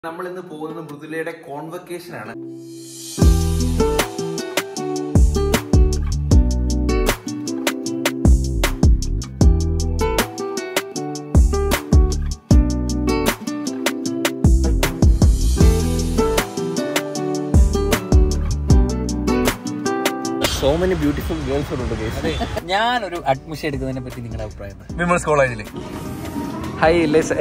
നമ്മൾ ഇന്ന് പോകുന്നത് മൃദുലയുടെ കോൺവക്കേഷൻ ആണ്. So many beautiful girls ഉണ്ട് guys. ഞാനൊരു അഡ്മിഷൻ എടുക്കുന്നതിനെ പറ്റി നിങ്ങളുടെ അഭിപ്രായം? വിമൻസ് കോളേജിൽ ഹൈ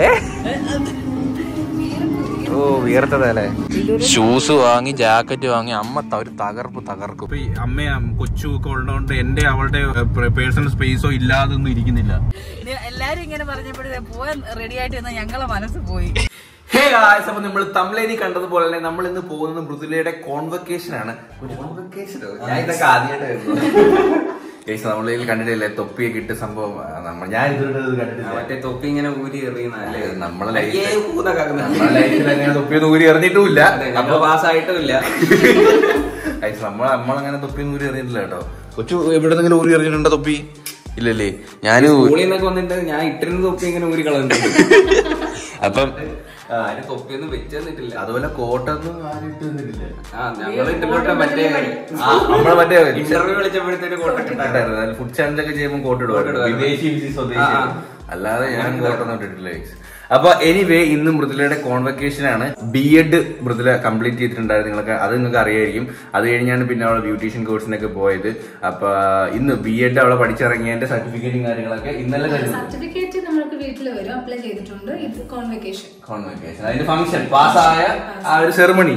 ഓ വിയർത്തതല്ലേ. ഷൂസ് വാങ്ങി ജാക്കറ്റ് വാങ്ങി അമ്മ ഒരു തകർക്കും. അമ്മ കൊച്ചു ഒക്കെ ഉള്ളതുകൊണ്ട് എന്റെ അവളുടെ പേഴ്സണൽ സ്പേസോ ഇല്ലാതൊന്നും ഇരിക്കുന്നില്ല. എല്ലാരും ഇങ്ങനെ പറഞ്ഞപ്പോഴേ പോവാൻ റെഡി ആയിട്ട് ഞങ്ങളെ മനസ്സ് പോയി. ഹേ ഗായ്സ്, അപ്പൊ നമ്മൾ തമിഴിൽ കണ്ടതുപോലെ തന്നെ നമ്മൾ ഇന്ന് പോകുന്നത് മൃദുലയുടെ കോൺവക്കേഷൻ ആണ്. ഞാൻ ഇതൊക്കെ ആദ്യമായിട്ട് നമ്മളിൽ കണ്ടിട്ടില്ലേ തൊപ്പിയൊക്കെ ഇട്ട് സംഭവം. ഞാൻ ഇതുവരെ കണ്ടിട്ടില്ല. മറ്റേ തൊപ്പി ഇങ്ങനെ ഊരി എറിയുന്നല്ലേ നമ്മളെ ലൈഫിൽ അങ്ങനെ തൊപ്പിയൊന്നും ഊരി എറിഞ്ഞിട്ടുമില്ല, അപ്പൊ പാസ്സായിട്ടുമില്ല. നമ്മളങ്ങനെ തൊപ്പിയൊന്നും ഊരി എറിഞ്ഞിട്ടില്ല കേട്ടോ. കൊച്ചു എവിടെ ഊരി എറിഞ്ഞിട്ടുണ്ടോ തൊപ്പി? ഇല്ലല്ലേ. ഞാൻ സ്കൂളിൽ നിന്നൊക്കെ വന്നിട്ട് ഞാൻ ഇട്ടിരുന്ന തൊപ്പി ഇങ്ങനെ ഊരി കളഞ്ഞിട്ടുണ്ട്. അപ്പം ആരും തൊപ്പിയൊന്നും വെച്ച് തന്നിട്ടില്ല. അതുപോലെ കോട്ടൊന്നും ആരും ഇട്ട് തന്നിട്ടില്ല. ഞങ്ങള് ഇട്ടിട്ട് മറ്റേ നമ്മളെ മറ്റേ ഇന്റർവ്യൂ വിളിച്ചപ്പോഴത്തേക്ക് കോട്ടൊക്കെ ഇട്ടായിരുന്നു. ഫുഡ് ചാനലൊക്കെ ചെയ്യുമ്പോൾ കോട്ട് ഇടുവായിരുന്നു. വിദേശി സ്വദേശി അല്ലാതെ ഞാൻ കോട്ടൊന്നും ഇട്ടിട്ടില്ല. അപ്പൊ എനിവേ ഇന്ന് മൃദുലയുടെ കോൺവക്കേഷൻ ആണ്. BEd മൃദുല കംപ്ലീറ്റ് ചെയ്തിട്ടുണ്ടായിരുന്നു. അത് നിങ്ങൾക്ക് അറിയായിരിക്കും. അത് കഴിഞ്ഞാണ് പിന്നെ അവളെ ബ്യൂട്ടീഷ്യൻ കോഴ്സിനൊക്കെ പോയത്. അപ്പൊ ഇന്ന് BEd അവളെ പഠിച്ചിറങ്ങിയതിന്റെ സർട്ടിഫിക്കറ്റും കാര്യങ്ങളൊക്കെ ഇന്നലെ സർട്ടിഫിക്കറ്റ് നമ്മൾക്ക് വീട്ടിൽ വരും. അപ്ലൈ ചെയ്തിട്ടുണ്ട്. ഇത് കോൺവക്കേഷൻ അതിന്റെ ഫംഗ്ഷൻ പാസ്സായ ആ ഒരു സെറിമണി.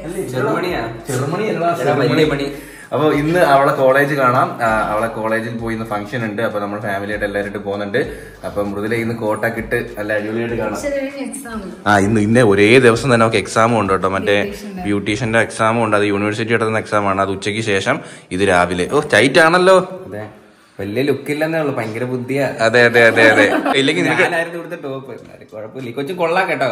അപ്പൊ ഇന്ന് അവളെ കോളേജ് കാണാം. അവളെ കോളേജിൽ പോയി ഇന്ന് ഫംഗ്ഷൻ ഉണ്ട്. അപ്പൊ നമ്മൾ ഫാമിലിയായിട്ട് എല്ലാവരും പോകുന്നുണ്ട്. അപ്പൊ മൃദുല ഇന്ന് കോട്ടൊക്കെ ഇട്ട് നല്ല അടിപൊളിയായിട്ട് കാണാം. ഇന്ന് ഒരേ ദിവസം തന്നെ നമുക്ക് എക്സാമും ഉണ്ട് കേട്ടോ. മറ്റേ ബ്യൂട്ടീഷ്യന്റെ എക്സാമും ഉണ്ട്. അത് യൂണിവേഴ്സിറ്റി നടത്തുന്ന എക്സാം ആണ്. അത് ഉച്ചയ്ക്ക് ശേഷം, ഇത് രാവിലെ. ഓ ടൈറ്റ് ആണല്ലോ. വലിയ ലുക്കില്ലെന്നേ ഉള്ളു, ഭയങ്കര ബുദ്ധിയാ. അതെ ഇല്ലെങ്കിൽ ഞാനായിരുന്നു ഇവിടുത്തെ ടോപ്പ്. കുഴപ്പമില്ല, കൊച്ചു കൊള്ളാം കേട്ടോ.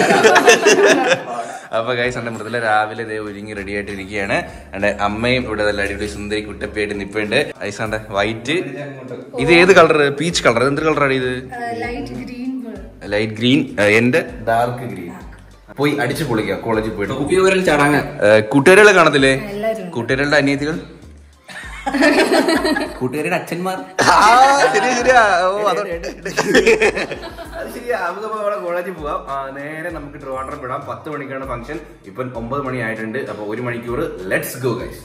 അപ്പൊ ഗൈസ് എന്റെ മൃദുല രാവിലെ ഇതേ ഒരുങ്ങി റെഡി ആയിട്ട് ഇരിക്കുകയാണ്. എന്റെ അമ്മയും ഇവിടെ നല്ല അടിപൊളി സുന്ദരി കുട്ടപ്പിയായിട്ട് നിപ്പുണ്ട്. ഐസാന്റെ വൈറ്റ്. ഇത് ഏത് കളർ? Peach colour. എന്ത് കളറാണ് ഇത്? Light green. എന്റെ ഡാർക്ക് ഗ്രീൻ. പോയി അടിച്ചു പൊളിക്കാം കോളേജിൽ പോയിട്ട്. ചടങ്ങ്. കൂട്ടുകാരികളെ കാണത്തില്ലേ? കൂട്ടുകാരികളുടെ അനിയത്തികൾ, കൂട്ടുകാരുടെ അച്ഛന്മാർ. ശരിയാ. അത് ശരിയാ. നമുക്ക് അവിടെ കോളേജിൽ പോവാം. നേരെ നമുക്ക് ട്രിവാൻഡ്രം വിടാം. 10 മണിക്കാണ് ഫംഗ്ഷൻ. ഇപ്പം 9 മണി ആയിട്ടുണ്ട്. അപ്പൊ 1 മണിക്കൂർ. Let's go guys.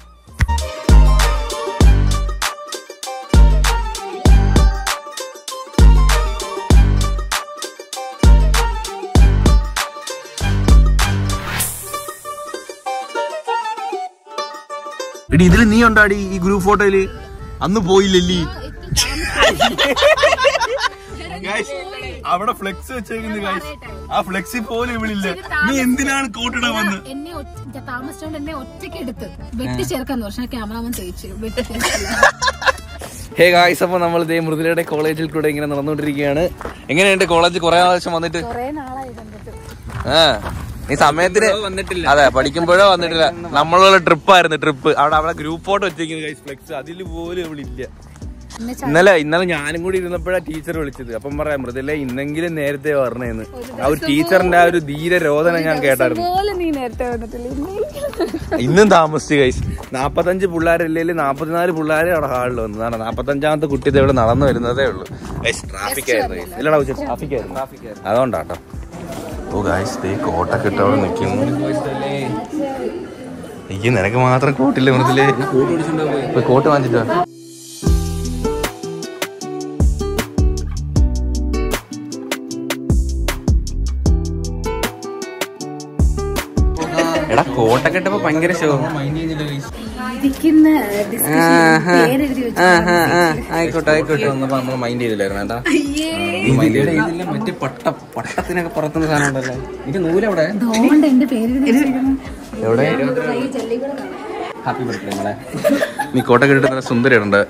എടി ഇതില് നീ ഉണ്ടാടി ഈ ഗ്രൂപ്പ് ഫോട്ടോയില്? അന്ന് പോയില്ലല്ലേ? അവിടെ ഫ്ലെക്സ് വെച്ചേക്കുന്നത് ഗൈസ്. ആ ഫ്ലെക്സിൽ പോലും ഇവിടില്ല. നീ എന്തിനാണ് കോട്ടിടാൻ വന്ന്? എന്നെ താമസിച്ചോണ്ട് എന്നെ ഒറ്റയ്ക്ക് എടുത്ത് വെട്ടി ചേർക്കാന്ന് പറഞ്ഞ ക്യാമറാമാൻ തേച്ചു. ഹേ ഗായ്സ്, അപ്പൊ നമ്മൾ ഇതേ മൃദുലയുടെ കോളേജിൽ കൂടെ ഇങ്ങനെ നടന്നുകൊണ്ടിരിക്കുകയാണ്. എങ്ങനെയുണ്ട് കോളേജ്? കുറെ ആവശ്യം വന്നിട്ട്. ഈ സമയത്തിന് വന്നിട്ടില്ല. അതെ, പഠിക്കുമ്പോഴോ വന്നിട്ടില്ല. നമ്മളുള്ള ട്രിപ്പായിരുന്നു. ട്രിപ്പ് അവിടെ അവളെ ഗ്രൂപ്പ് ഫോട്ടോ വെച്ചിരിക്കുന്നത് ഗൈസ്. ഫ്ലെക്സ് അതിൽ പോലും ഇവളില്ല. ഇന്നലെ ഞാനും കൂടി ഇരുന്നപ്പോഴാണ് ടീച്ചർ വിളിച്ചത്. അപ്പം പറയാം, മൃദുല ഇന്നെങ്കിലും നേരത്തെ വരണേന്ന്. ആ ഒരു ടീച്ചറിന്റെ ആ ഒരു ധീര രോദനം ഞാൻ കേട്ടായിരുന്നു. ഇന്നും താമസിച്ചു ഗൈസ്. 45 പിള്ളേരില്ലെങ്കിൽ 44 പിള്ളേരെ അവിടെ ഹാളിൽ വന്നതാണ്. 45ാമത്തെ കുട്ടി ഇവിടെ നടന്നു വരുന്നതേ ഉള്ളൂ. ട്രാഫിക് ആയിരുന്നു. ഇല്ലടാ, ട്രാഫിക് ആയിരുന്നു. അതുകൊണ്ടാട്ടോ. ഓ ഗൈസ്, കോട്ടൊക്കെ ഇട്ടവിടെ നിൽക്കുന്നു. എനിക്ക് നിനക്ക് മാത്രം കോട്ടില്ല മൃദുലേ. കോട്ട് വാങ്ങിച്ചിട്ടോ? എടാ കോട്ടൊക്കെ ഇട്ടപ്പോ ഭയങ്കര ഷോ. ആയിക്കോട്ടെ. നമ്മള് മൈൻഡ് ചെയ്തില്ലായിരുന്നു കേട്ടാ. മറ്റേ പട്ടത്തിനൊക്കെ പുറത്തുന്ന സാധനം ഉണ്ടല്ലോ. എനിക്ക് നൂലെവിടെ? എവിടെ? ഹാപ്പി ബർത്ത്ഡേ മോളെ. നീ കോട്ടൊക്കെ ഇട്ടിട്ട് നല്ല സുന്ദരിയുണ്ട്.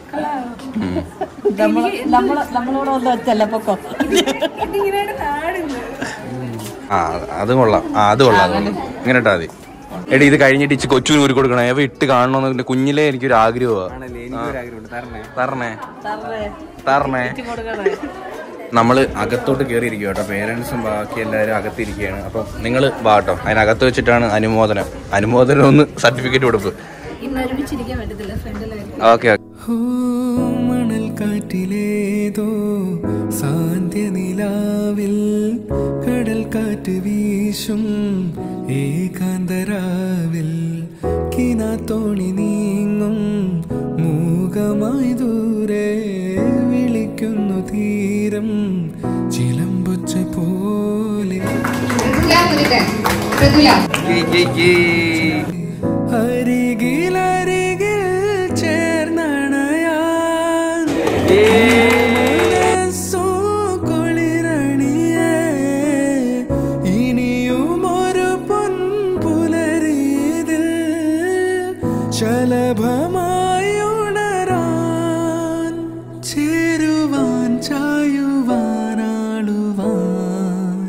അത് കൊള്ളാം. അത് കൊള്ളാം. ഇങ്ങനെ ഇട്ടാ മതി. എടി ഇത് കഴിഞ്ഞിട്ട് ഇച്ച് കൊച്ചു ഊരി കൊടുക്കണേ. അവ ഇട്ട് കാണണമെന്ന് കുഞ്ഞിലേ എനിക്കൊരു ആഗ്രഹമാണ്. തരണേ. നമ്മൾ അകത്തോട്ട് കയറിയിരിക്കുക കേട്ടോ. പേരൻസും ബാക്കി എല്ലാവരും അകത്തിരിക്കുകയാണ്. അപ്പം നിങ്ങൾ വാ കേട്ടോ. അതിനകത്ത് വെച്ചിട്ടാണ് അനുമോദനം ഒന്ന് സർട്ടിഫിക്കറ്റ് കൊടുപ്പ്. ഓക്കെ. മണൽ കാറ്റിലേതോ സാന്ധ്യനിലാവിൽ കടൽ കാറ്റ് വീശും ഏകാന്തരാവിൽ കിനാത്തോണി നീങ്ങും മൂകമായി ദൂരെ വിളിക്കുന്നു തീരം ചിലമ്പൊച്ച പോലെ അരികിൽ ചേർന്നണയാൻ കുളിരണിയേ ഇനിയും ഒരു പൊൻപുലരീതിൽ ശലഭമായി ഉണരാൻ ചേരുവാൻ ചായുവാനാളുവാൻ.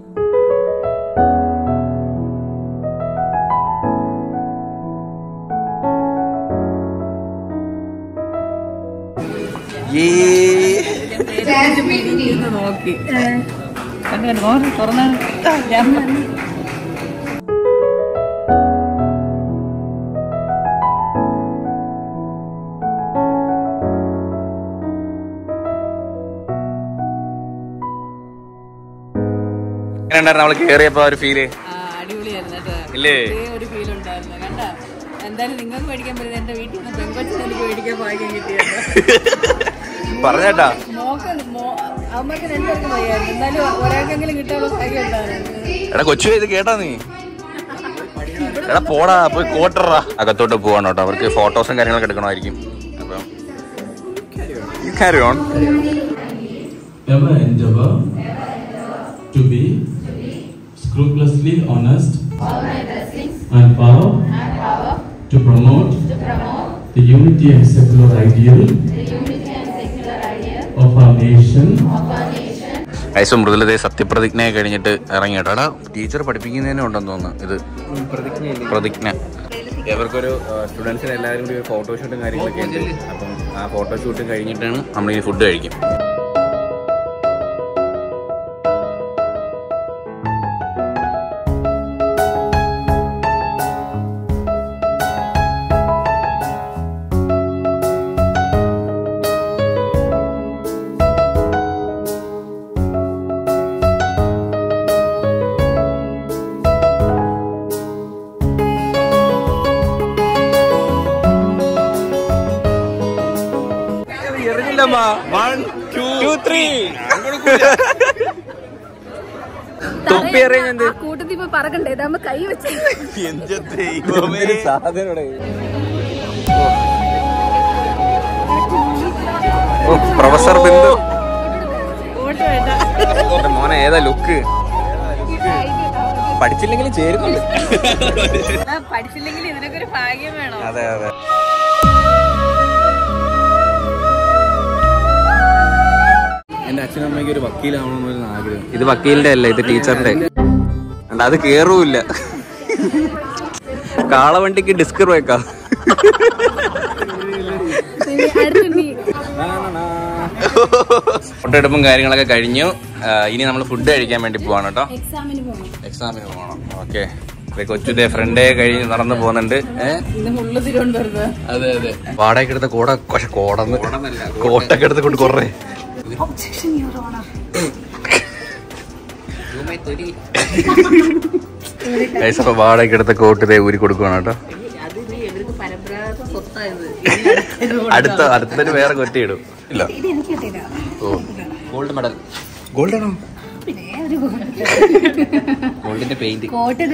നോക്കി തുറന്ന നമ്മള് കേറിയപ്പോ ഒരു ഫീല് അടിപൊളിയായിരുന്നു കേട്ടോ. ഇല്ലേ? ഒരു ഫീൽ ഉണ്ടായിരുന്നു കണ്ട. എന്തായാലും നിങ്ങൾക്ക് മേടിക്കാൻ പറ്റുന്നത് എന്റെ വീട്ടിൽ നിന്ന് പെങ്കൊച്ചിന് എനിക്ക് മേടിക്കാൻ ഭാഗ്യം കിട്ടിയത്. പറഞ്ഞേട്ടാ അമ്മക്ക് രണ്ടുപേർക്കും വയ്യായിരുന്നു. എന്നാലും ഒരാൾക്കെങ്കിലും കിട്ടാനുള്ള ഭാഗ്യം ഉണ്ടായിരുന്നു. എടാ കൊച്ചു ഇത് കേട്ടാ നീ? എടാ പോടാ പോയി കോട്ടറാ. അകത്തോട്ട് പോവാണ് കേട്ടോ. അവർക്ക് ഫോട്ടോസും കാര്യങ്ങളൊക്കെ എടുക്കണമായിരിക്കും. അപ്പം carry on. Ever endeavor to be scrupulously honest and power to promote the unity and secular ideal of our nation. ഐസും മൃദുലതയെ സത്യപ്രതിജ്ഞ കഴിഞ്ഞിട്ട് ഇറങ്ങി കേട്ടോ. എടാ ടീച്ചർ പഠിപ്പിക്കുന്നതിനെ ഉണ്ടെന്ന് തോന്നുന്നു ഇത് പ്രതിജ്ഞ. ഇവർക്കൊരു സ്റ്റുഡൻസിന് എല്ലാവരും കൂടി ഒരു ഫോട്ടോഷൂട്ടും കാര്യങ്ങളൊക്കെ ഉണ്ട്. അപ്പം ആ ഫോട്ടോഷൂട്ട് കഴിഞ്ഞിട്ടാണ് നമ്മൾ ഈ ഫുഡ് കഴിക്കും. കൂട്ടത്തിൽ ഇപ്പൊ പറക്കണ്ടേ? ഇതാകുമ്പോ കൈ വെച്ച് പ്രൊഫസർ ബിന്ദു മോനെ ഏതാ ലുക്ക്? പഠിച്ചില്ലെങ്കിലും ചേരുന്നുണ്ട്. പഠിച്ചില്ലെങ്കിൽ ഇതിനൊക്കെ ഒരു ഭാഗ്യം വേണം. അതെ അതെ. എന്റെ അച്ഛനും അമ്മയ്ക്ക് ഒരു വക്കീലാവണമെന്നൊരു ആഗ്രഹം. ഇത് വക്കീലിന്റെ അല്ല, ഇത് ടീച്ചറിന്റെ. അത് കേറൂല്ല. കാളവണ്ടിക്ക് ഡിസ്കർ വെക്കാം. ഫോട്ടോ എടുപ്പും കാര്യങ്ങളൊക്കെ കഴിഞ്ഞു. ഇനി നമ്മൾ ഫുഡ് കഴിക്കാൻ വേണ്ടി പോവാണ് കേട്ടോ. എക്സാമിന് പോകണം. ഓക്കെ. കൊച്ചുതേ ഫ്രണ്ടേ കഴിഞ്ഞ് നടന്നു പോകുന്നുണ്ട്. അതെ അതെ. വാടകയ്ക്ക് എടുത്ത കോട്ടൊക്കെ എടുത്ത് കൊണ്ട് കുറേ അപ്പൊ വാടകയ്ക്ക് എടുത്ത കോട്ട് ഇതേ ഊരി കൊടുക്കുവാണ് കേട്ടോ. അടുത്തൊരു വേറെ കൊറ്റിയിടും. ഇല്ല ഓ ഗോൾഡ് മെഡൽ. ഗോൾഡാണോ? ഗോൾഡിന്റെ പെയിന്റ്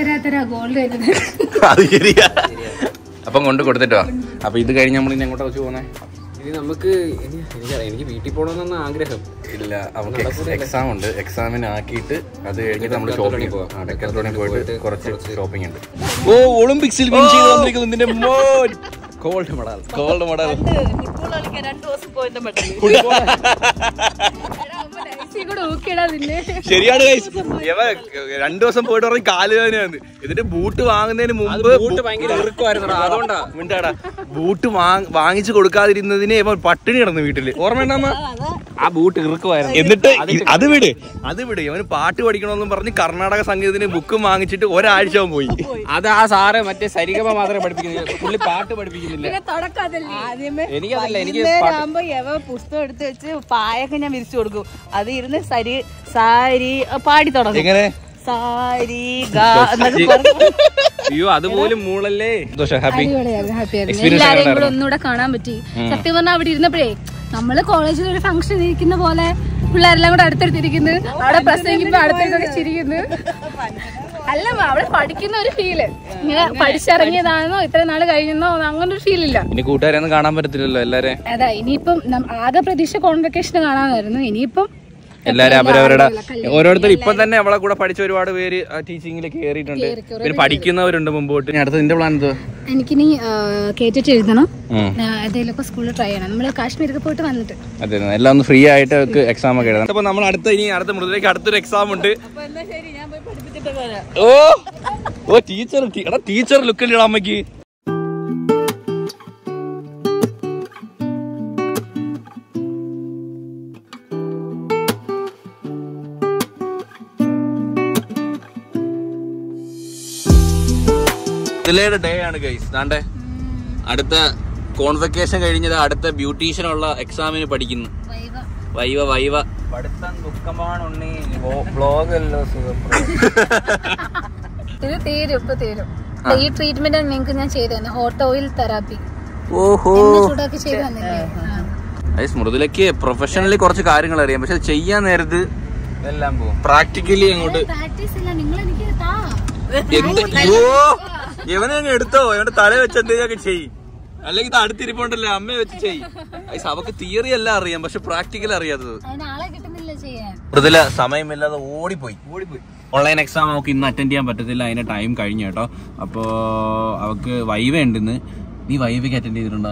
അത് ശരിയാ. അപ്പം കൊണ്ട് കൊടുത്തിട്ടോ. അപ്പൊ ഇത് കഴിഞ്ഞ് നമ്മൾ ഇനി എങ്ങോട്ടാ വെച്ച് പോന്നെ? ഇനി നമുക്ക് എനിക്ക് വീട്ടിൽ പോകണമെന്നാണ് ആഗ്രഹം. ഇല്ല, നമുക്ക് എക്സാം ഉണ്ട്. എക്സാമിന് ആക്കിയിട്ട് അത് കഴിഞ്ഞിട്ട് നമ്മൾ ഷോപ്പിംഗ് പോവാം. ഡെക്കാത്തോണിൽ പോയിട്ട് കുറച്ച് ഷോപ്പിംഗ് ഉണ്ട്. ഓ ഒളിമ്പിക്സിൽ വിൻ ചെയ്ത് വന്നിരിക്കുന്നതിന്റെ ഗോൾഡ് മെഡൽ. Gold medal. ശരിയാണ് ഗൈസ്. 2 ദിവസം പോയിട്ട് പറഞ്ഞ് കാല് വേദനയാണ്. എന്നിട്ട് ബൂട്ട് വാങ്ങുന്നതിന് മുമ്പ് അതുകൊണ്ടാ മിണ്ടാടാ ബൂട്ട് വാങ്ങിച്ചു കൊടുക്കാതിരുന്നതിന് ഇവൻ പട്ടിണി കിടന്നു വീട്ടില്. ഓർമ്മയുണ്ടാ? ആ ബൂട്ട് ഇറുക്കുമായിരുന്നു. എന്നിട്ട് അത് വിട് ഇവന് പാട്ട് പഠിക്കണമെന്നും പറഞ്ഞ് കർണാടക സംഗീതത്തിന് ബുക്കും വാങ്ങിച്ചിട്ട് ഒരാഴ്ച പോയി. അത് ആ സാറ് മറ്റേ സരിഗമ മാത്രമേ പഠിപ്പിക്കുന്നില്ല, പുള്ളി പാട്ട് പഠിപ്പിക്കുന്നില്ല. എനിക്കതല്ല, എനിക്ക് പുസ്തകം എടുത്ത് വെച്ച് പായൊക്കെ ഞാൻ വിരിച്ചു കൊടുക്കും. അത് ഇരുന്ന് സാരി പാടി തുടങ്ങും. എങ്ങനെ? അയ്യോ അതുപോലും മൂളല്ലേ. എല്ലാരെയും കൂടെ ഒന്നുകൂടെ കാണാൻ പറ്റി. സത്യം പറഞ്ഞാൽ അവിടെ ഇരുന്നപ്പോഴേ നമ്മള് കോളേജിൽ ഒരു ഫംഗ്ഷൻ ഇരിക്കുന്ന പോലെ പിള്ളേരെല്ലാം കൂടെ അടുത്തടുത്തിരിക്കുന്നു, അവിടെ പ്രസംഗിക്കുമ്പോ അടുത്തൊക്കെ ചിരിക്കുന്നു. അല്ല അവിടെ പഠിക്കുന്ന ഒരു ഫീല്, ഇങ്ങനെ പഠിച്ചിറങ്ങിയതാണെന്നോ ഇത്ര നാള് കഴിഞ്ഞെന്നോ അങ്ങനെ ഒരു ഫീലില്ല. ഇനി കൂട്ടുകാരെയൊന്നും കാണാൻ പറ്റത്തില്ലല്ലോ എല്ലാരെയും. അതാ ഇനിയിപ്പം ആകെ പ്രതീക്ഷ കോൺവെക്കേഷന് കാണാനായിരുന്നു. ഇനിയിപ്പം എല്ലാരും അവരവരുടെ ഓരോരുത്തർ ഇപ്പം തന്നെ അവളെ കൂടെ പഠിച്ച ഒരുപാട് പേര് ടീച്ചിങ്ങിൽ കയറിയിട്ടുണ്ട്. പിന്നെ പഠിക്കുന്നവരുണ്ട് മുമ്പോട്ട്. അടുത്ത നിന്റെ പ്ലാൻ എന്തോ? എനിക്കിനി കേട്ടിട്ട് എഴുതണം, ഏതെങ്കിലുമൊക്കെ സ്കൂളിൽ ട്രൈ ചെയ്യണം. നമ്മള് കാശ്മീരൊക്കെ പോയിട്ട് വന്നിട്ട് അതെ എല്ലാം ഒന്ന് ഫ്രീ ആയിട്ട് എക്സാം ഒക്കെ എഴുതണം. അപ്പൊ നമ്മൾ അടുത്ത മൃദുലേക്ക് അടുത്തൊരു എക്സാം ഉണ്ട്. ഓ ടീച്ചർ ലുക്കല്ലേ അമ്മക്ക്. ഡേ ആണ് ഗൈസ്. ദാണ്ടെ അടുത്ത കോൺവെക്കേഷൻ കഴിഞ്ഞത് അടുത്ത ബ്യൂട്ടീഷ്യനുള്ള എക്സാമിന് പഠിക്കുന്നു. വൈവ പഠിത്തം ദുഃഖമാണ് ഉണ്ണി. വ്ലോഗല്ലോ ഇത് തീരും. ഈ ട്രീറ്റ്മെന്റ് നിങ്ങൾക്ക് ഞാൻ ചെയ്തു തന്നെ, ഹോട്ട് ഓയിൽ തെറാപ്പി. ഓഹോ ചൂടാക്കി ചെയ്തു തന്നില്ലേ. മൃദുലയ്ക്ക് പ്രൊഫഷണലി കുറച്ച് കാര്യങ്ങൾ അറിയാം, പക്ഷെ ചെയ്യാൻ നേരത്ത് എല്ലാം പോകും. പ്രാക്ടിക്കലി അങ്ങോട്ട് പ്രാക്ടീസ് ഇല്ല. നിങ്ങൾ എനിക്ക് ഇവനെ അങ്ങ് എടുത്തോ, ഇവന്റെ തല വെച്ച് എന്തെങ്കിലുമൊക്കെ ചെയ്യും. അല്ലെങ്കിൽ ഇത് അടുത്തിരിപ്പുണ്ടല്ലോ അമ്മയെ വെച്ച് ചെയ്യും. അവക്ക് തിയറി എല്ലാം അറിയാം, പക്ഷെ പ്രാക്ടിക്കൽ അറിയാത്തത്. മൃദുല സമയമില്ലാതെ ഓടിപ്പോയി. ഓൺലൈൻ എക്സാം അവൾക്ക് ഇന്ന് അറ്റൻഡ് ചെയ്യാൻ പറ്റത്തില്ല, അതിന്റെ ടൈം കഴിഞ്ഞു കേട്ടോ. അപ്പോ അവക്ക് വൈവ ഉണ്ടെന്ന്. നീ വൈവയ്ക്ക് അറ്റൻഡ് ചെയ്തിട്ടുണ്ടോ?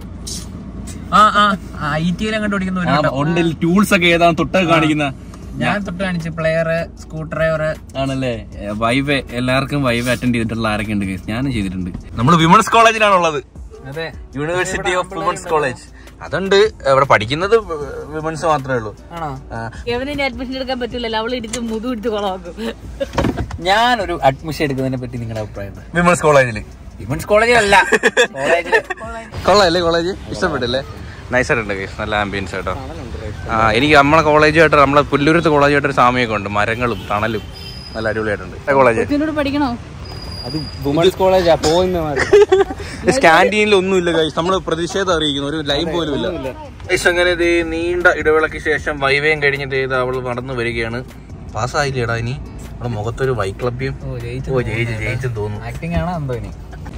ഉണ്ട്. ടൂൾസ് ഒക്കെ ഏതാണ് തൊട്ടൊക്കെ കാണിക്കുന്ന? ഞാൻ തൊട്ട് കാണിച്ചു. പ്ലെയർ, സ്ക്രൂ ഡ്രൈവർ ആണല്ലേ. വൈവ എല്ലാവർക്കും വൈവ അറ്റൻഡ് ചെയ്തിട്ടുള്ള ആരൊക്കെ ഉണ്ട് കേസ്? ഞാനും ചെയ്തിട്ടുണ്ട്. നമ്മൾ വിമൻസ് കോളേജിലാണുള്ളത്. അതെ, യൂണിവേഴ്സിറ്റി ഓഫ് വിമൻസ് കോളേജ്. അതുണ്ട്. അവിടെ പഠിക്കുന്നത് വിമൻസ് മാത്രമേ ഉള്ളൂ. അഡ്മിഷൻ എടുക്കാൻ പറ്റില്ലല്ലോ, അവള് ഇടിച്ച് മുതുടിച്ച് കൊളാക്കും. ഞാനൊരു അഡ്മിഷൻ എടുക്കുന്നതിനെ പറ്റി നിങ്ങളുടെ അഭിപ്രായം? വിമൻസ് കോളേജില്? വിമൻസ് കോളേജിലല്ല, കൊള്ളാല്ലേ കോളേജ്? ഇഷ്ടപ്പെട്ടില്ലേ? നൈസായിട്ടുണ്ട് കേസ്, നല്ല ആംബിയൻസ് കേട്ടോ. എനിക്ക് നമ്മളെ കോളേജുമായിട്ട്, നമ്മളെ പുല്ലൂരത്ത് കോളേജുമായിട്ടൊരു സാമ്യമൊക്കെ ഉണ്ട്. മരങ്ങളും തണലും നല്ല അടിപൊളിയായിട്ടുണ്ട് കോളേജ്. പഠിക്കണോ? അത് വുമൻസ് കോളേജാ. ക്യാന്റീനിൽ ഒന്നുമില്ല ഗൈസ്. നമ്മള് പ്രതിഷേധം അറിയിക്കുന്നു, ഒരു ലൈൻ പോലും ഇല്ല ഗൈസ്. അങ്ങനെ നീണ്ട ഇടവേളയ്ക്ക് ശേഷം വൈവയും കഴിഞ്ഞിട്ട് അവൾ നടന്നു വരികയാണ്. പാസ്സായില്ലേടാ ഇനി? നമ്മുടെ മുഖത്തൊരു വൈക്ലഭ്യം. ജയിച്ചെന്ന് തോന്നുന്നു. ആക്ടിംഗ് ആണോ എന്തോ? ഇനി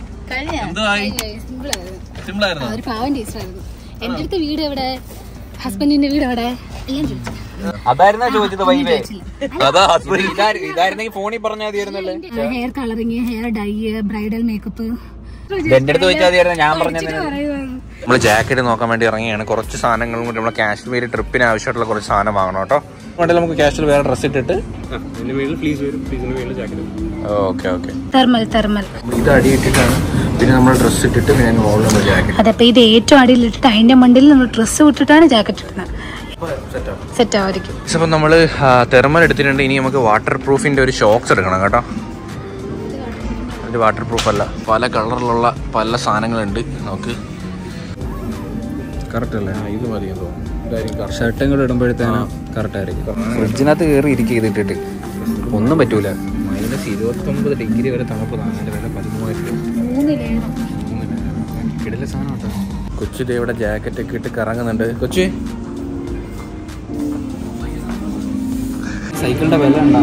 സിമ്പിൾ ആയിരുന്നു. ഒരു പാവം ടീച്ചറായിരുന്നു. എന്റെ അടുത്ത് വീട് എവിടെ, ഹസ്ബൻഡിന്റെ വീട് എവിടെ എല്ലാം ചോദിച്ചു. അതായിരുന്നാ ചോദിച്ചത് വൈവേ? ഇതായിരുന്നെങ്കിൽ ഫോണിൽ പറഞ്ഞാൽ മതിയായിരുന്നല്ലേ. Hair colouring, hair dye, bridal makeup എന്റെ അടുത്ത് ചോദിച്ചാൽ മതിയായിരുന്നു, ഞാൻ പറഞ്ഞത്. നമ്മള് ജാക്കറ്റ് നോക്കാൻ വേണ്ടി ഇറങ്ങിയാണ്. കുറച്ച് സാധനങ്ങളും കൂടി നമ്മളെ കാശ്മീർ ട്രിപ്പിന് ആവശ്യമായിട്ടുള്ള കുറച്ച് സാധനം വാങ്ങണം കേട്ടോ. അതുകൊണ്ട് നമുക്ക് കാശ്മീർ വേറെ ഡ്രസ് ഇട്ടിട്ട് ഓക്കെ തെർമൽ ഇത് അടിയിട്ടിട്ടാണ്. പിന്നെ നമ്മൾ ഡ്രസ് ഇട്ടിട്ട് ഞാൻ മുകളിൽ ജാക്കറ്റ്. അതപ്പോ ഇത് ഏറ്റവും അടിയിലിട്ടിട്ട് അതിന്റെ മണ്ടിൽ നമ്മൾ ഡ്രസ്സ് വിട്ടിട്ടാണ് ജാക്കറ്റ് ഇടുന്നത്. സെറ്റ് ആയിരിക്കും. ഇപ്പം നമ്മള് തെർമൽ എടുത്തിട്ടുണ്ട്. ഇനി നമുക്ക് വാട്ടർ പ്രൂഫിന്റെ ഒരു ഷോക്സ് എടുക്കണം കേട്ടോ. ഇത് വാട്ടർ പ്രൂഫ് അല്ല, പല കളറിലുള്ള പല സാധനങ്ങളുണ്ട്. നമുക്ക് കറക്റ്റ് അല്ലേ? ഇത് മതി തോന്നുന്നു. ഷർട്ടും കൂടെ ഇടുമ്പോഴത്തേനും കറക്റ്റ് ആയിരിക്കും. ഫ്രിഡ്ജിനകത്ത് കയറി ഇരിക്കുക ഇതിട്ടിട്ട് ഒന്നും പറ്റൂല. -29 ഡിഗ്രി വരെ തണുപ്പ്. അതിന്റെ വില 13,000 കിടല സാധനം കേട്ടോ. കൊച്ചു ഇവിടെ ജാക്കറ്റ് ഒക്കെ ഇട്ട് കറങ്ങുന്നുണ്ട്. കൊച്ചു സൈക്കിളിന്റെ വില ഉണ്ടോ?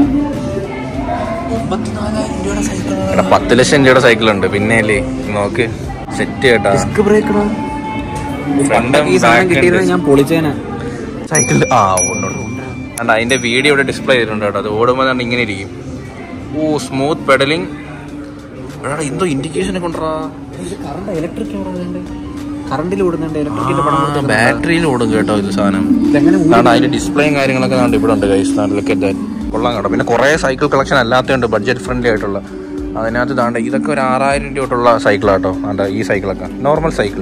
10 ലക്ഷം രൂപയുടെ സൈക്കിളുണ്ട്. പിന്നെ അല്ലേ നോക്ക് സെറ്റ് കേട്ടോ. ഡിസ്ക് ബ്രേക്കറോ? ഈ സാധനം കിട്ടിയത് ഞാൻ പൊളിച്ചേനാ സൈക്കിളിൽ. ഉണ്ട്. അതിന്റെ വീഡിയോ ഇവിടെ ഡിസ്പ്ലേ ചെയ്തിട്ടുണ്ട് കേട്ടോ. അത് ഓടുമ്പോൾ തന്നെ ഇങ്ങനെ ഇരിക്കും. ഓ സ്മൂത്ത് പെഡലിംഗ്. എന്തോ ഇൻഡിക്കേഷൻ ഒക്കെ ഉണ്ടോ? ഇലക്ട്രിക് കറണ്ടിൽ ഓടുന്നുണ്ട്, ഇലക്ട്രിക്കിന്റെ പടം, ബാറ്ററിയിൽ ഓടും കേട്ടോ ഇത് സാധനം. അതിന്റെ ഡിസ്പ്ലേയും കാര്യങ്ങളൊക്കെ ഇവിടെ ഉണ്ട് ഗൈസ്. നാട്ടിലൊക്കെ കൊള്ളാം കേട്ടോ. പിന്നെ കുറെ സൈക്കിൾ കളക്ഷൻ അല്ലാത്തതുണ്ട്, ബഡ്ജറ്റ് ഫ്രണ്ട്ലി ആയിട്ടുള്ള. അതിനകത്ത് താണ്ട ഇതൊക്കെ ഒരു 6000 രൂപ തൊട്ടുള്ള സൈക്കിളാട്ടോ. താണ്ട ഈ സൈക്കിളൊക്കെ നോർമൽ സൈക്കിൾ.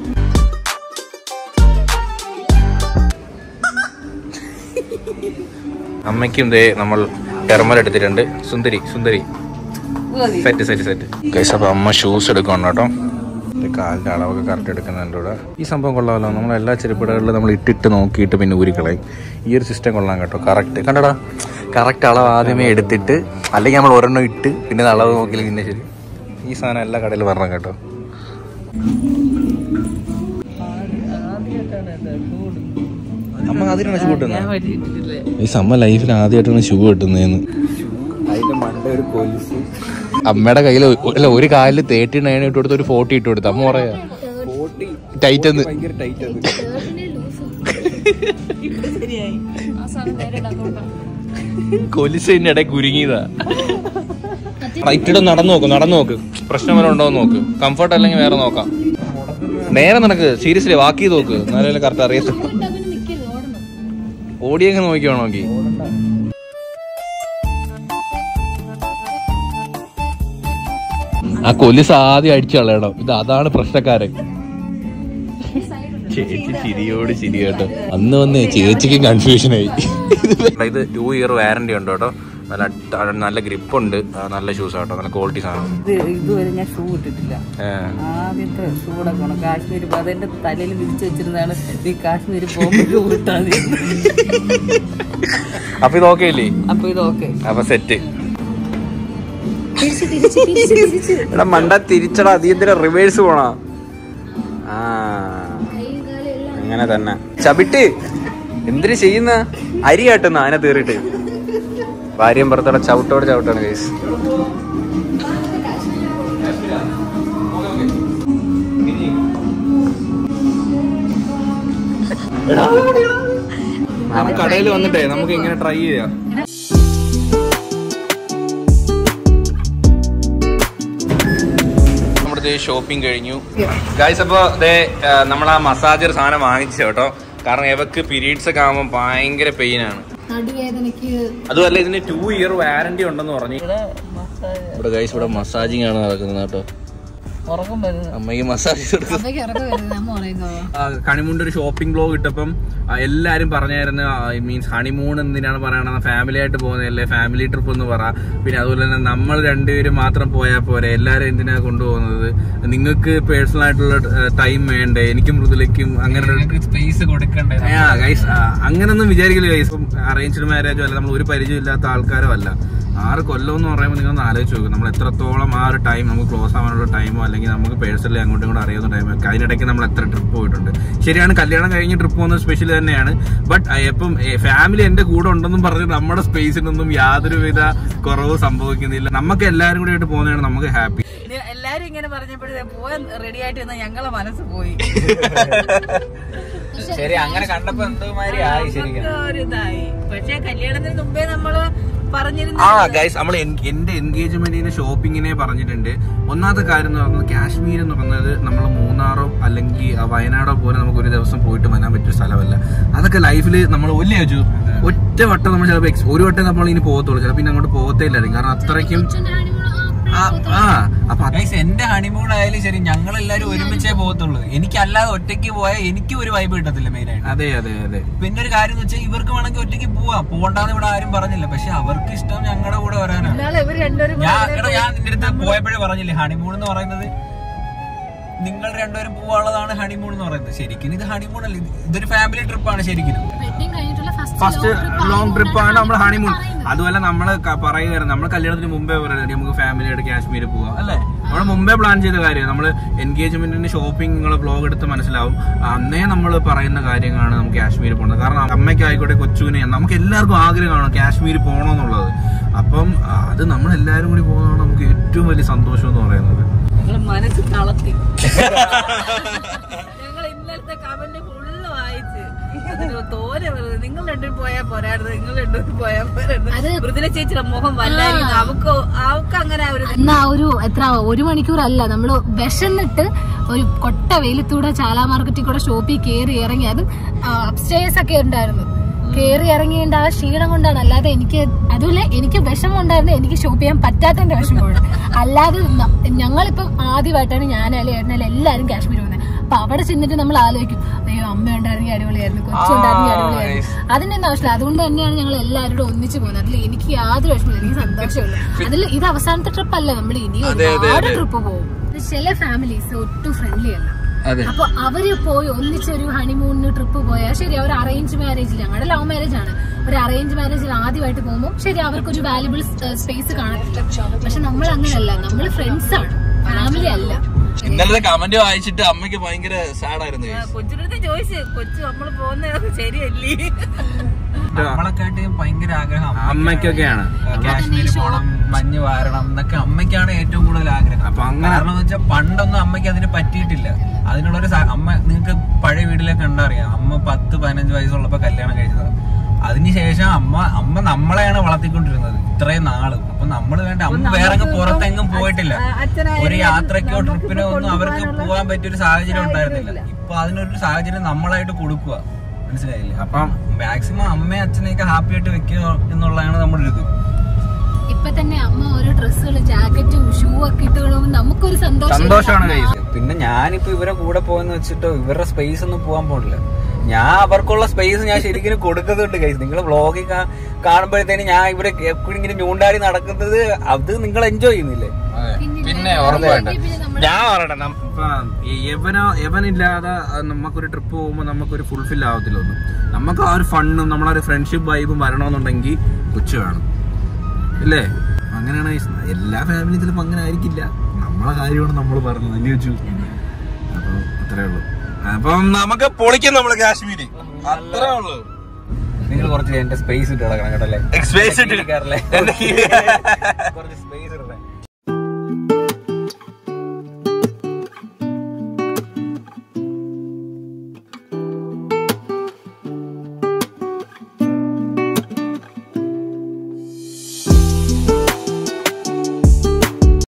അമ്മയ്ക്കും ദേ നമ്മൾ ടെർമൽ എടുത്തിട്ടുണ്ട്. സുന്ദരി സുന്ദരി സെറ്റ് സെറ്റ് സെറ്റ് ഗൈസ്. അപ്പൊ അമ്മ ഷൂസ് എടുക്കണം കേട്ടോ. കാലിന്റെ അളവൊക്കെ കറക്റ്റ് എടുക്കുന്നുണ്ട് ഇവിടെ. ഈ സംഭവം കൊള്ളാമല്ലോ. നമ്മളെല്ലാ ചെരുപ്പിടകളിലും നമ്മൾ ഇട്ടിട്ട് നോക്കിയിട്ട് പിന്നെ ഊരിക്കളയും. ഈ ഒരു സിസ്റ്റം കൊള്ളാം കേട്ടോ. കറക്റ്റ് കണ്ടടാ, കറക്റ്റ് അളവ് ആദ്യമേ എടുത്തിട്ട്, അല്ലെങ്കിൽ നമ്മൾ ഒരെണ്ണം ഇട്ട് പിന്നെ അളവ് നോക്കിയില്ല പിന്നെ ശരി. ഈ സാധനം എല്ലാ കടയിലും വരണം കേട്ടോ. അമ്മ ആദ്യമായിട്ടാണ് ഷൂ കിട്ടുന്നത്. ഈ അമ്മ ലൈഫിൽ ആദ്യമായിട്ടാണ് ഷൂ കിട്ടുന്നതെന്ന്. അമ്മയുടെ കയ്യിൽ അല്ല, ഒരു കാലിൽ 39 ഇട്ട് കൊടുത്ത് ഒരു 40 ഇട്ട് കൊടുത്തു. അമ്മ പറയാ ടൈറ്റ് എന്ന്. കൊലിസിന്റെ ഇടയിൽ കുരുങ്ങിയതാ. റൈറ്റിട്ട് നടന്നു നോക്ക് പ്രശ്നം വരെ ഉണ്ടോ നോക്ക്. കംഫർട്ട് അല്ലെങ്കിൽ വേറെ നോക്കാം. നേരെ നടക്ക്, സീരിയസ്ലി വാക്ക് ചെയ്ത് നോക്ക്, എന്നാലേ കറക്റ്റ് അറിയത്തില്ല. ഓടിയൊക്കെ നോക്കിയാണോ നോക്കി. ആ കൊലിസ് ആദ്യം അടിച്ചു കളയണം. അതാണ് പ്രശ്നക്കാരൻ. ചേച്ചി ചിരിയോട് ചിരി കേട്ടോ. അന്ന് വന്ന് ചേച്ചിക്ക് കൺഫ്യൂഷനായി. ഇത് 2 year വാറന്റി ഉണ്ട് കേട്ടോ. നല്ല ഗ്രിപ്പ് ഉണ്ട്. നല്ല ഷൂസ് ആട്ടോ, നല്ല ക്വാളിറ്റി സാധനം. ഇതുവരെ ഞാൻ ഷൂ ഇട്ടിട്ടില്ല. ആദ്യത്തെ ഷൂടെ പോണം കാശ്മീർ. അതെന്റെ തലയിൽ വിരിച്ചു വെച്ചിരുന്നതാണ്. ഈ കാശ്മീർ പോകുമ്പോൾ ഇട്ടാൽ അപ്പൊ ഇത് ഓക്കെ അല്ലേ? അപ്പൊ ഇത് ഓക്കെ. അപ്പൊ സെറ്റ്. എടാ മണ്ട തിരിച്ചടാ, അതിന്റെ റിവേഴ്സ് പോണോ? അങ്ങനെ തന്നെ ചവിട്ട്. എന്തിനു ചെയ്യുന്ന അരി കാട്ടുന്ന ആന തീറിട്ട്. ഭാര്യയും പുറത്തോടെ ചവിട്ടാണ് കേസ്. കടയിൽ വന്നിട്ടേ നമുക്ക് ഇങ്ങനെ ട്രൈ ചെയ്യാം. ഷോപ്പിംഗ് കഴിഞ്ഞു ഗൈസ്. അപ്പൊ നമ്മൾ ആ മസാജർ സാധനം വാങ്ങിച്ചു കേട്ടോ. കാരണം ഇവക്ക് പീരീഡ്സ് ഒക്കെ ആകുമ്പോൾ ഭയങ്കര പെയിനാണ്. അതുമല്ല ഇതിന് 2 year വാറന്റി ഉണ്ടെന്ന് പറഞ്ഞു. ഇവിടെ ഗൈസ് ഇവിടെ മസാജിങ് ആണ് നടക്കുന്നത് കേട്ടോ. അമ്മയ്ക്ക് മസാജ് ഹണിമൂണിന്റെ ഒരു ഷോപ്പിംഗ് ബ്ലോഗ് ഇട്ടപ്പം എല്ലാരും പറഞ്ഞായിരുന്നു, മീൻസ് ഹണിമൂൺ എന്തിനാണ് പറയണത്, ഫാമിലി ആയിട്ട് പോകുന്നതല്ലേ, ഫാമിലി ട്രിപ്പ് എന്ന് പറ. പിന്നെ അതുപോലെ തന്നെ നമ്മൾ രണ്ടുപേരും മാത്രം പോയാൽ പോരെ, എല്ലാരും എന്തിനാ കൊണ്ടുപോകുന്നത്, നിങ്ങൾക്ക് പേഴ്സണൽ ആയിട്ടുള്ള ടൈം വേണ്ടേ, എനിക്കും മൃദുലയ്ക്കും അങ്ങനെ സ്പേസ് കൊടുക്കണ്ടേ. ഗൈസ് അങ്ങനൊന്നും വിചാരിക്കില്ല ഗൈസ്. അറേഞ്ച്ഡ് മാരേജോ അല്ല, നമ്മൾ ഒരു പരിചയം ഇല്ലാത്ത ആൾക്കാരോ അല്ല. 6 കൊല്ലം എന്ന് പറയുമ്പോൾ നിങ്ങളൊന്ന് ആലോചിച്ച് നോക്കും. നമ്മൾ എത്രത്തോളം ആ ഒരു ടൈം നമുക്ക് ക്ലോസ് ആവാനുള്ള ടൈമോ അല്ലെങ്കിൽ നമുക്ക് പേഴ്സണലി അങ്ങോട്ടും ഇങ്ങോട്ടും അറിയാവുന്ന ടൈമൊക്കെ. അതിനിടയ്ക്ക് നമ്മൾ എത്ര ട്രിപ്പ് പോയിട്ടുണ്ട്. ശരിയാണ്, കല്യാണം കഴിഞ്ഞ് ട്രിപ്പ് പോകുന്നത് സ്പെഷ്യൽ തന്നെയാണ്. ബട്ട് ഇപ്പം ഫാമിലി എന്റെ കൂടെ ഉണ്ടെന്നും പറഞ്ഞ് നമ്മുടെ സ്പേസിനൊന്നും യാതൊരുവിധ കുറവ് സംഭവിക്കുന്നില്ല. നമുക്ക് എല്ലാവരും കൂടി ആയിട്ട് പോകുന്നതാണ് നമുക്ക് ഹാപ്പി. എല്ലാരും ഇങ്ങനെ പറഞ്ഞപ്പോഴേ പോവാൻ റെഡി ആയിട്ട് ഞങ്ങളെ മനസ്സ് പോയി. ശരി, അങ്ങനെ കണ്ടപ്പോ എന്തോമാതിരി ആയി ശരിക്കും. പക്ഷെ കല്യാണത്തിന് മുമ്പേ നമ്മള് ഗൈസ് നമ്മൾ എന്റെ എൻഗേജ്മെന്റിന് ഷോപ്പിങ്ങിനെ പറഞ്ഞിട്ടുണ്ട്. ഒന്നാമത്തെ കാര്യം എന്ന് പറയുന്നത് കാശ്മീർ എന്ന് പറയുന്നത് നമ്മൾ മൂന്നാറോ അല്ലെങ്കിൽ വയനാടോ പോലെ നമുക്ക് ഒരു ദിവസം പോയിട്ട് വരാൻ പറ്റിയ സ്ഥലമല്ല. അതൊക്കെ ലൈഫിൽ നമ്മൾ ഒറ്റ വട്ടം നമ്മൾ ചിലപ്പോൾ ഒരു വട്ടം നമ്മൾ ഇനി പോകത്തുള്ളൂ, ചിലപ്പോൾ പിന്നെ അങ്ങോട്ട് പോകത്തേ ഇല്ലായിരിക്കും. കാരണം അത്രയ്ക്കും എന്റെ ഹണിമൂൺ ആയാലും ശരി ഞങ്ങളെല്ലാരും ഒരുമിച്ചേ പോകത്തുള്ളൂ. എനിക്കല്ലാതെ ഒറ്റയ്ക്ക് പോയാൽ എനിക്ക് ഒരു വൈബ് കിട്ടത്തില്ല മെയിനായിട്ട്. അതെ അതെ അതെ. പിന്നെ ഒരു കാര്യം എന്ന് വെച്ചാൽ ഇവർക്ക് വേണമെങ്കിൽ ഒറ്റയ്ക്ക് പോകണ്ടാന്ന് ഇവിടെ ആരും പറഞ്ഞില്ല. പക്ഷെ അവർക്ക് ഇഷ്ടം ഞങ്ങളുടെ കൂടെ വരാനാണ്. ഞാൻ നിന്റെ അടുത്ത് പോയപ്പോഴേ പറഞ്ഞില്ലേ, ഹണിമൂൺ എന്ന് പറയുന്നത് നിങ്ങൾ രണ്ടുപേരും പോവാനുള്ളതാണ് ഹണിമൂൺ എന്ന് പറയുന്നത്. ശരിക്കും ഇത് ഹണിമൂൺ അല്ല, ഇതൊരു ഫാമിലി ട്രിപ്പാണ് ശരിക്കും. ഫസ്റ്റ് ലോങ് ട്രിപ്പാണ് നമ്മൾ ഹണിമൂൺ. അതുപോലെ നമ്മള് പറയുകയായിരുന്നു, നമ്മൾ കല്യാണത്തിന് മുമ്പേ പറയുന്നത് നമുക്ക് ഫാമിലിയായിട്ട് കാശ്മീർ പോവാം അല്ലേ. നമ്മൾ മുമ്പേ പ്ലാൻ ചെയ്ത കാര്യം. നമ്മൾ എൻഗേജ്മെന്റിന് ഷോപ്പിംഗ് നിങ്ങളെ വ്ലോഗ് എടുത്ത് മനസ്സിലാവും. അന്നേ നമ്മൾ പറയുന്ന കാര്യങ്ങളാണ് നമുക്ക് കാശ്മീർ പോകുന്നത്. കാരണം അമ്മയ്ക്കായിക്കോട്ടെ കൊച്ചുവിനെ നമുക്ക് എല്ലാവർക്കും ആഗ്രഹമാണ് കാശ്മീർ പോകണമെന്നുള്ളത്. അപ്പം അത് നമ്മളെല്ലാവരും കൂടി പോകുന്നതാണ് നമുക്ക് ഏറ്റവും വലിയ സന്തോഷം എന്ന് പറയുന്നത്. മനസ്സ് തളർത്തി. ഞങ്ങൾ ഇന്നലത്തെ കമന്റ് ഫുള്ള് വായിച്ച് തോരെ നിങ്ങൾ രണ്ടും പോയാ പോരായിരുന്നു, നിങ്ങൾ രണ്ടും പോയാ പോരായിരുന്നു. മൃദുല ചേച്ചിയുടെ മുഖം വല്ലായിരുന്നു. അവക്ക് അങ്ങനെ എന്നാ എത്ര 1 മണിക്കൂറല്ല, നമ്മള് വിശന്നിട്ട് ഒരു കൊട്ട വെയിലത്തൂടെ ചാല മാർക്കറ്റിൽ കൂടെ ഷോപ്പിൽ കയറി ഇറങ്ങി. അതും അപ്സ്റ്റേഴ്സ് ഒക്കെ ഉണ്ടായിരുന്നു. കയറി ഇറങ്ങിയേണ്ട ആ ക്ഷീണം കൊണ്ടാണ്. അല്ലാതെ അതുപോലെ എനിക്ക് വിഷമം ഉണ്ടായിരുന്നു, എനിക്ക് ഷോപ്പ് ചെയ്യാൻ പറ്റാത്തതിന്റെ വിഷമമാണ്. അല്ലാതെ ഞങ്ങളിപ്പം ആദ്യമായിട്ടാണ് ഞാനായാലും ഏട്ടനായാലും എല്ലാവരും കാശ്മീർ പോകുന്നത്. അപ്പൊ അവിടെ ചെന്നിട്ട് നമ്മൾ ആലോചിക്കും, അയ്യോ അമ്മ ഉണ്ടായിരുന്നെങ്കിൽ അടിപൊളിയായിരുന്നു, കൊച്ചുണ്ടായിരുന്നെങ്കിൽ അടിപൊളിയായിരുന്നു. അതിന്റെ ആവശ്യമില്ല. അതുകൊണ്ട് തന്നെയാണ് ഞങ്ങൾ എല്ലാവരോടും ഒന്നിച്ച് പോകുന്നത്. അതിൽ എനിക്ക് യാതൊരു വിഷമമില്ല, എനിക്ക് സന്തോഷമുള്ളൂ. അതിൽ ഇത് അവസാനത്തെ ട്രിപ്പ് അല്ല, നമ്മൾ ഇനി ഒരുപാട് ട്രിപ്പ് പോകും. ചില ഫാമിലീസ് ഒട്ടും ഫ്രണ്ട്ലി അല്ല. അപ്പൊ അവര് പോയി ഒന്നിച്ചൊരു ഹണിമൂണിന് ട്രിപ്പ് പോയാൽ ശരി, അവർ അറേഞ്ച് മാരേജിൽ, ഞങ്ങളുടെ ലവ് മാരേജ് ആണ്, ഒരു അറേഞ്ച് മാരേജിൽ ആദ്യമായിട്ട് പോകുമ്പോൾ ശരി അവർക്കൊരു വാല്യുബിൾ സ്പേസ് കാണത്തില്ല. പക്ഷെ നമ്മൾ അങ്ങനെയല്ല, നമ്മൾ ഫ്രണ്ട്സ് ആണ്, ഫാമിലി അല്ല. ഇന്നലത്തെ കമന്റ് വായിച്ചിട്ട് അമ്മയ്ക്ക് ഭയങ്കര സാഡായിരുന്നു. കൊച്ചിനടുത്ത് ചോദിച്ചു, കൊച്ചു നമ്മള് പോകുന്നത് ശരിയല്ലേ? നമ്മളെക്കാട്ടി ഭയങ്കര ആഗ്രഹം അമ്മയ്ക്കൊക്കെയാണ് കാശ്മീർ പോകണം, മഞ്ഞ് വാരണം എന്നൊക്കെ അമ്മയ്ക്കാണ് ഏറ്റവും കൂടുതൽ ആഗ്രഹം. അപ്പൊ കാരണം എന്ന് വെച്ചാൽ പണ്ടൊന്നും അമ്മയ്ക്ക് അതിന് പറ്റിയിട്ടില്ല. അതിനുള്ളൊരു അമ്മ, നിങ്ങൾക്ക് പഴയ വീട്ടിലൊക്കെ കണ്ടറിയാം, അമ്മ 10-15 വയസ്സുള്ളപ്പോ കല്യാണം കഴിച്ചതാണ്. അതിനുശേഷം അമ്മ നമ്മളെയാണ് വളർത്തിക്കൊണ്ടിരുന്നത് ഇത്രയും നാള്. അപ്പൊ നമ്മള് വേണ്ട, അമ്മ വേറെ പുറത്തെങ്ങും പോയിട്ടില്ല, ഒരു യാത്രക്കോ ട്രിപ്പിനോ ഒന്നും അവർക്ക് പോകാൻ പറ്റിയൊരു സാഹചര്യം ഉണ്ടായിരുന്നില്ല. ഇപ്പൊ അതിനൊരു സാഹചര്യം നമ്മളായിട്ട് കൊടുക്കുക, മനസ്സിലായില്ലേ? അപ്പം മാക്സിമം അമ്മയും അച്ഛനെയൊക്കെ ഹാപ്പി ആയിട്ട് വെക്കുക എന്നുള്ളതാണ് നമ്മുടെ ഇത്. ഇപ്പൊ തന്നെ അമ്മ ഓരോ ഡ്രസ്സുകളും ജാക്കറ്റും ഷൂ ഒക്കെ ഇട്ടുകളും നമുക്കൊരു സന്തോഷമാണ്. പിന്നെ ഞാനിപ്പോ ഇവരെ കൂടെ പോയെന്ന് വെച്ചിട്ട് ഇവരുടെ സ്പേസ് ഒന്നും പോകാൻ പോണില്ല. ഞാൻ അവർക്കുള്ള സ്പേസ് ഞാൻ ശരിക്കും കൊടുക്കുന്നുണ്ട് ഗൈസ്. നിങ്ങൾ വ്ളോഗിൽ കാണുമ്പോഴത്തേന് ഞാൻ ഇവിടെ എപ്പോഴും ഇങ്ങനെ ഞൂണ്ടാടി നടക്കുന്നത്, അത് നിങ്ങൾ എൻജോയ് ചെയ്യുന്നില്ലേ? പിന്നെ ഉറപ്പായിട്ട് ഞാൻ പറയട്ടെ, യവനില്ലാതെ നമുക്കൊരു ട്രിപ്പ് പോകുമ്പോൾ നമുക്കൊരു ഫുൾഫിൽ ആവത്തില്ല ഒന്നും. നമുക്ക് ആ ഒരു ഫണ്ണും നമ്മളെ ഒരു ഫ്രണ്ട്ഷിപ്പ് വൈബും വരണമെന്നുണ്ടെങ്കിൽ കൊച്ചു വേണം, ഇല്ലേ? അങ്ങനെയാണ് എല്ലാ ഫാമിലി ചിലപ്പോൾ അങ്ങനെ ആയിരിക്കില്ല. നമ്മളെ കാര്യമാണ് നമ്മൾ പറഞ്ഞത്, അല്ലേ വെച്ചു? അപ്പൊ അത്രേ ഉള്ളൂ. അപ്പം നമുക്ക് പൊളിക്കും നമ്മള് കാശ്മീര്, അത്രേ ഉള്ളൂ. നിങ്ങൾ കുറച്ച് എന്റെ സ്പേസ് ഇട്ട് കിടക്കണം കേട്ടല്ലേ? സ്പേസ് ഇട്ട് കുറച്ച്